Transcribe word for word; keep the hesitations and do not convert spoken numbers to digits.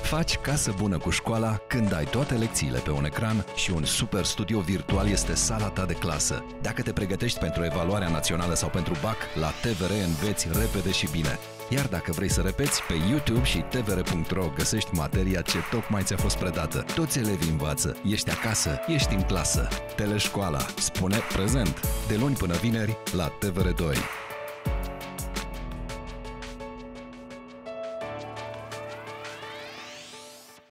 Faci casă bună cu școala când ai toate lecțiile pe un ecran și un super studio virtual este sala ta de clasă. Dacă te pregătești pentru evaluarea națională sau pentru B A C, la T V R înveți repede și bine. Iar dacă vrei să repeți, pe YouTube și t v r punct r o găsești materia ce tocmai ți-a fost predată. Toți elevii învață, ești acasă, ești în clasă. Teleșcoala spune prezent, de luni până vineri, la T V R doi.